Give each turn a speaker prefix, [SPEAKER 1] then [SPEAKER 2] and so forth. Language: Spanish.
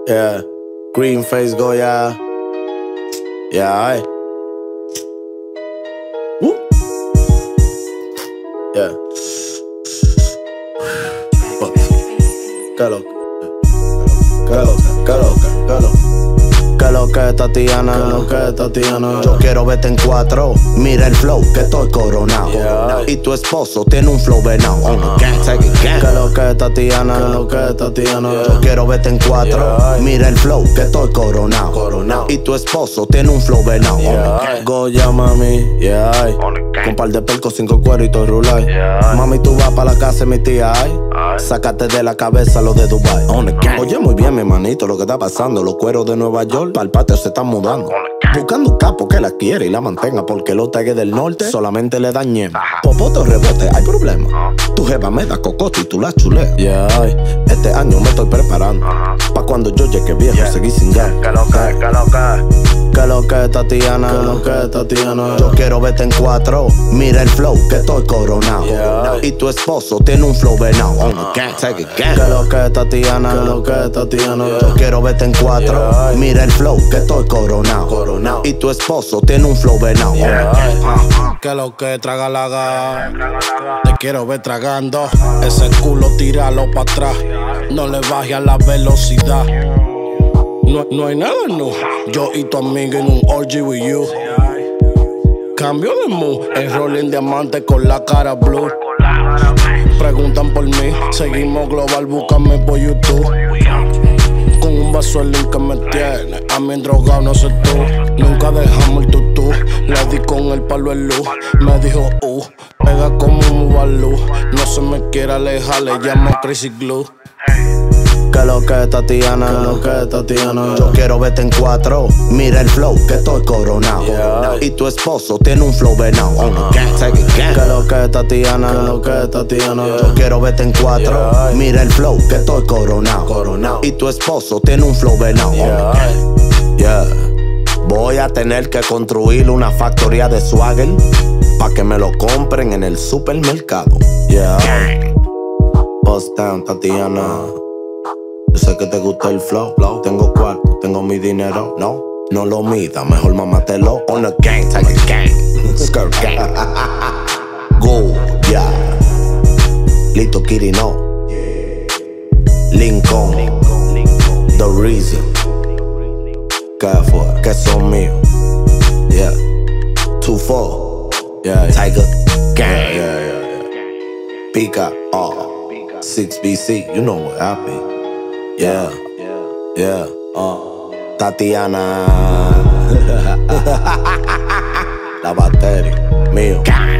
[SPEAKER 1] Yeah, green face Goya. Yeah, ay. Yeah. Que lo que Tatiana, yo quiero verte en 4. Mira el flow, que estoy coronado. Y tu esposo tiene un flow venado. Que lo que Tatiana, yo quiero verte en 4. Mira el flow, que estoy coronado. Y tu esposo tiene un flow venado. Goya, mami, yeah. Con par de percos, 5 cueritos y rulay. Mami, tú vas pa' la casa de mi tía, ay. Sácate de la cabeza lo de Dubai. Oye, muy bien, mi manito, lo que está pasando. Los cueros de Nueva York pa'l patio se están mudando. Buscando un capo que la quiere y la mantenga, porque los tagues del norte solamente le dan ñema. Popote o rebote, hay problema. Tu jeva me da cocote y tú la chuleas. Este año me estoy preparando pa' cuando yo llegue viejo seguir sin gas. Que lo que Tatiana, yo quiero verte en 4. Mira el flow, que estoy coronado. Y tu esposo tiene un flow venado. Que lo que Tatiana, yo quiero verte en 4. Mira el flow, que estoy coronado. Y tu esposo tiene un flow venado.
[SPEAKER 2] Que lo que traga la ga. Te quiero ver tragando. Ese culo tíralo pa' atrás. No le bajes a la velocidad. No hay nada, no. Yo y tu amiga en un orgy with you. Cambio de mood. El rolling diamante con la cara blue. Preguntan por mí. Seguimos global, búscame por YouTube. Con un vaso el link que me tiene. A mí drogado no sé tú. Nunca dejamos el tutú. Le di con el palo en luz. Me dijo, pega como un balú. No se me quiere alejar, le llamo Crazy Glue.
[SPEAKER 1] Que lo que Tatiana, yo quiero verte en 4. Mira el flow, que estoy coronado. Y tu esposo tiene un flow venado. Que lo que Tatiana, yo quiero verte en 4. Mira el flow, que estoy coronado. Y tu esposo tiene un flow venado. Voy a tener que construir una factoría de swagger pa' que me lo compren en el supermercado. Bust down, Tatiana. Yo sé que te gusta el flow. Tengo cuarto, tengo mi dinero. No lo mida, mejor mamátelo. On the gang, take a gang. Skirt gang. Go, yeah. Lito Kirino. Lincoln. The reason. ¿Qué fue? Que son míos. 2-4. Tiger gang. Pika. 6BC. You know what happened. Tatiana. La batería, mío.